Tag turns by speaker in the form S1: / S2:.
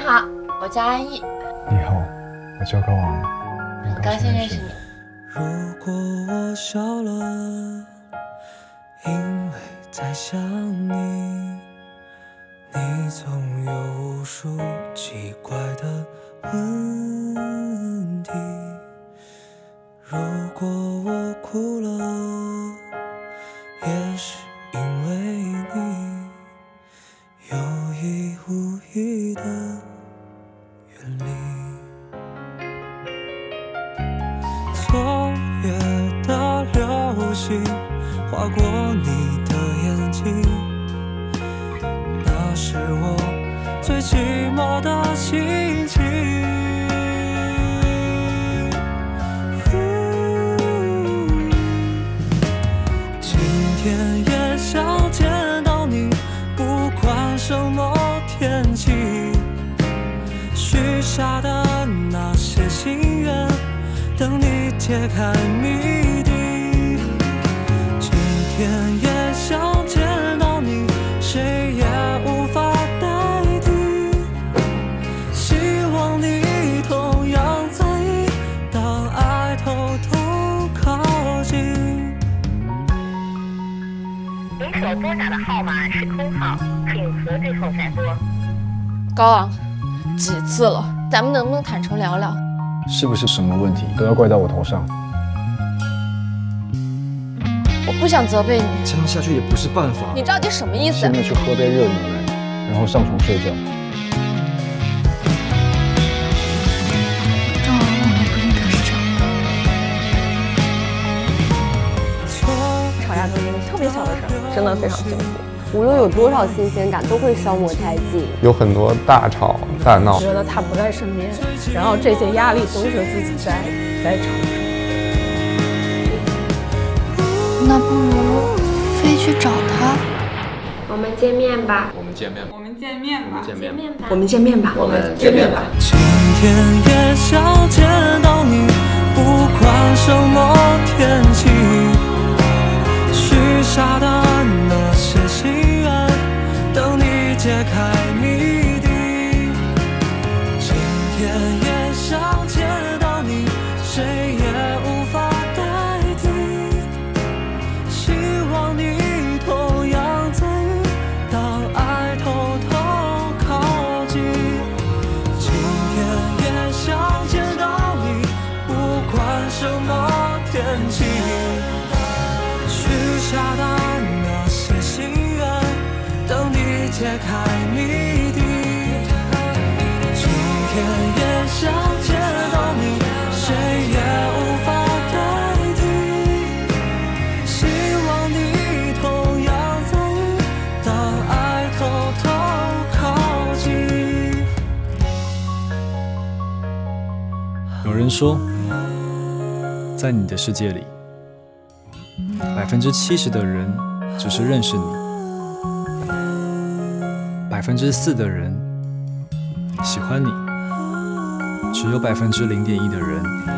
S1: 好，我叫安逸。
S2: 你好，我叫高昂，
S1: 很高兴认识你。
S3: 如果我笑了，因为在想你，你总有无数奇怪的问题。如果我哭了，也是因为你有意无意的远离。昨夜的流星划过你的眼睛，那是我最寂寞的心情。今天也想见到你，不管什么天气，许下的那些心愿，等你解开谜底。今天也想见到你，谁也无法代替。希望你同样在意，当爱偷偷靠近。
S4: 您所拨打的号码是空号，请核对后再拨。
S1: 高昂，几次了，咱们能不能坦诚聊聊？
S2: 是不是什么问题都要怪到我头上？
S1: 我不想责备你，
S5: 这样下去也不是办法。
S1: 你到底什么意思？
S2: 现在去喝杯热牛奶，然后上床睡觉。
S6: 高昂，我们不应该是这样。
S7: 吵架都是特别小的事儿，真的非常辛苦。无论有多少新鲜感，都会消磨殆尽。
S8: 有很多大吵大闹，
S9: 觉得他不在身边，然后这些压力都是自己在承受。
S6: 那不如飞去找他。
S4: 我们见面吧。
S10: 我们见面吧。
S4: 我们见面吧。
S10: 见面吧。
S7: 我们见面吧。
S10: 我们见面吧。
S3: 今天也想见到你，不管什么天气，许下的那些心愿，等你解开谜底。今天也想见到你，谁也无法代替。希望你同样在意，当爱偷偷靠近。今天也想见到你，不管什么天气，许下的那些心愿，等你解开谜底。今天也想见到你，谁也无法代替。希望你同样在意，当爱偷偷靠近。
S5: 有人说，在你的世界里，70%的人只是认识你，4%的人喜欢你，只有0.1%的人